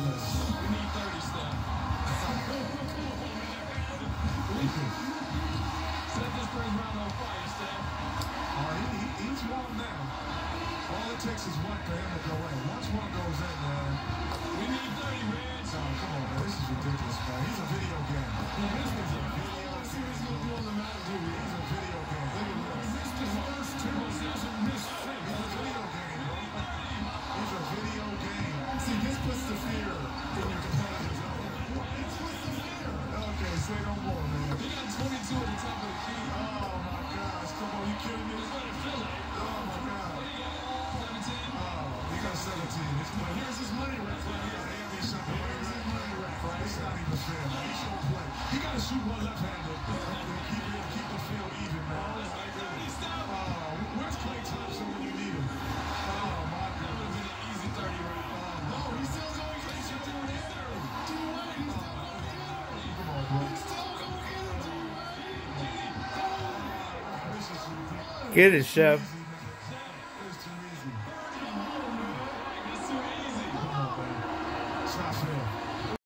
reckless. We need 30, Steph. Set this first round on fire, Steph. He's warm now. All it takes is one for him to go in. Once one goes in, man. We need 30, Reds. Oh, come on, man. This is ridiculous, man. He's a video game. This is a video. Let's see what he's going to do on the mountain, dude. He's a video game. Look at this. He missed his first two. He's a miss. He's a video game, bro. He's a video game. See, this puts the fear in your competitors. This puts the fear. Okay, say no more, man. He got 22 at the top of the key. Oh, my gosh. Come on, you kidding me? That's what it feels like. Oh, my God. What do you got? 17? Oh, he got 17. It's But here's his money rack. Here's his money rack. It's not even fair, man. He should play. He got to shoot one left-handed. Keep the field even, man. Where's Klay Thompson when you need him? Oh, my God. That would have been an easy 30 round. No, he's still going to get you. Come on, bro. This is ridiculous. Get it, Chef. It's too easy. It's too easy. Come on, man. It's not fair.